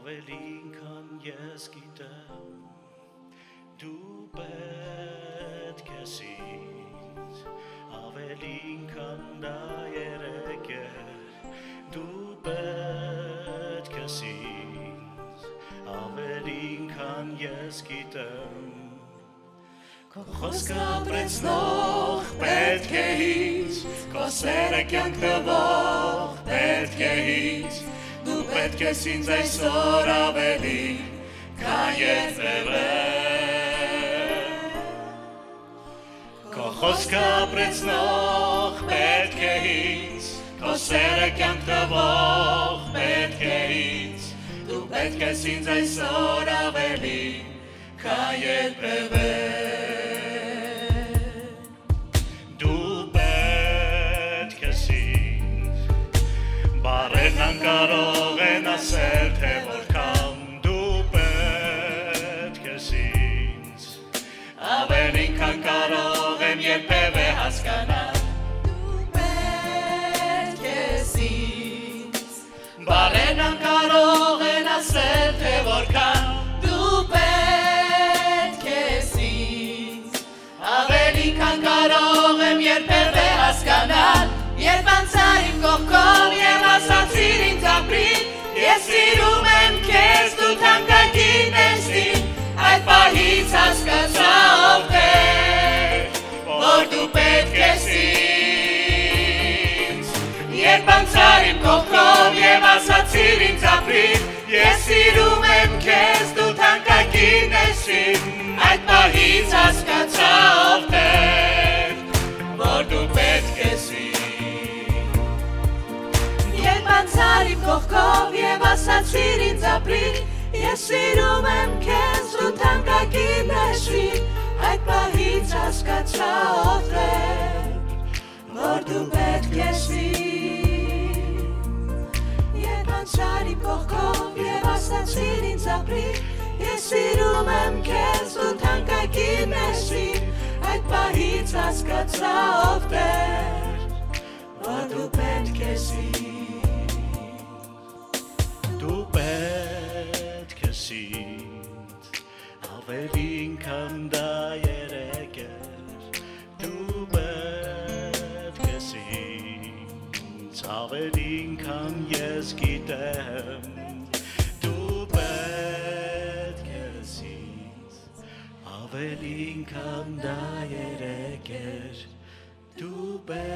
Ավելին ես գիտեմ դու պետք ես ինձ ավելին դա երեքեր դու պետք ես ինձ ավելին ես գիտեմ Քո խոսքը ապրեցնող պետք է ինձ քո սերը կյանք տվող պետք է ինձ Դու պետք ես ինձ այսօր ավելի, քան երբևէ Քո խոսքը ապրեցնող պետք է ինձ, քո սերը կյանք տվող պետք է ինձ Դու պետք ես ինձ այսօր ավելի, քան երբևէ Դու պետք ես ինձ, բարերն անկարող են ասել, թե որքան դու պետք ես ինձ Ավելին քան կարող եմ երբևէ հասկանալ Դու պետք ես ինձ Բարերն անկարող են ասել, թե որքան Դու պետք ես ինձ Ավելին քան կարող եմ երբևէ հասկանալ Երբ անցար իմ կողքով և ասացիր ինձ ապրիր Ես սիրում եմ քեզ դու թանկագին ես իմ Այդ պահից հասկացա ով Տեր Որ դու պետք ես ինձ Երբ անցար իմ կողքով և ասացիր ինձ ապրիր Ես սիրում եմ քեզ դու թանկագին ես իմ Այդ պահից հասկացա ով Տեր Որ դու պետք ես ինձ Երբ անցար իմ կողքով և ասացիր ինձ ապրիր Ես սիրում եմ քեզ դու թանկագին ես իմ Այդ պահից հասկացա ով Տեր Որ դու պետք ես ինձ Երբ անցար իմ կողքով և ասացիր ինձ ապրիր Ես սիրում եմ քեզ դու թանկագին ես իմ Այդ պահից հասկացա ով Տեր Որ դու պետք ես ինձ Դու պետք ես ինձ Ավելին քան դա երեքեր Դու պետք ես ինձ Ավելին քան ես գիտեմ Դու պետք ես ինձ Ավելին քան դա երեքեր Դու պետք